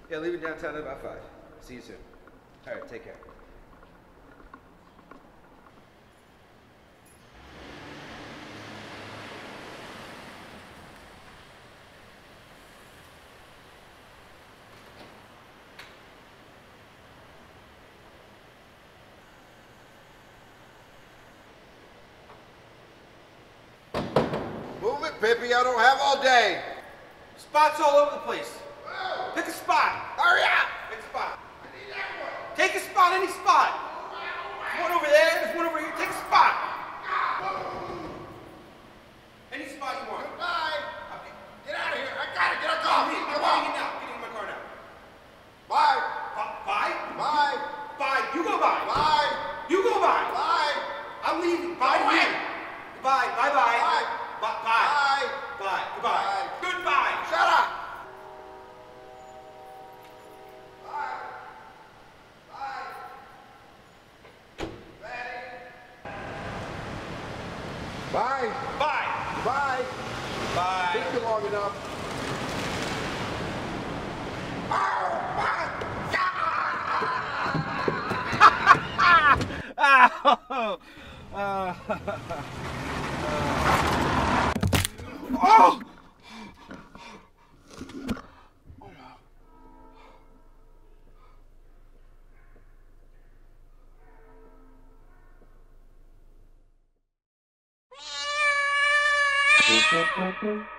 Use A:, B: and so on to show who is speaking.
A: Yeah, leaving downtown at about 5. See you soon. All right, take care.
B: Move it, Pippi. I don't have all day.
A: Spots all over the place.
B: Whoa.
A: Pick a spot.
B: Hurry up.
A: Pick a spot.
B: I need that one.
A: Take a spot, any spot. There's one over there, there's one over here. Take a spot. Any spot you want.
B: Goodbye. Get out of here. I gotta get a
A: I'm
B: coffee.
A: getting now. Get in my car now.
B: Bye.
A: Bye?
B: Bye.
A: Bye. You go by.
B: Bye.
A: You go by.
B: Bye.
A: I'm leaving. Bye.
B: Go away.
A: Bye. Bye. Bye.
B: Bye.
A: Bye.
B: Bye.
A: Bye. Goodbye.
B: Bye.
A: Goodbye.
B: Shut up. Bye. Bye. Bye.
A: Bye.
B: Bye.
A: Bye.
B: Took you long enough.
A: Oh!
C: Thank you.